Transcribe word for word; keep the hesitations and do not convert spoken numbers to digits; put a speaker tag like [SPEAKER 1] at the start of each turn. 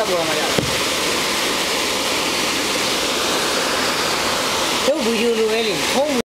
[SPEAKER 1] လာပေါ်မှာရတယ်တို့ဗီဒီယိုလိုပဲလေဖုန်းဗီ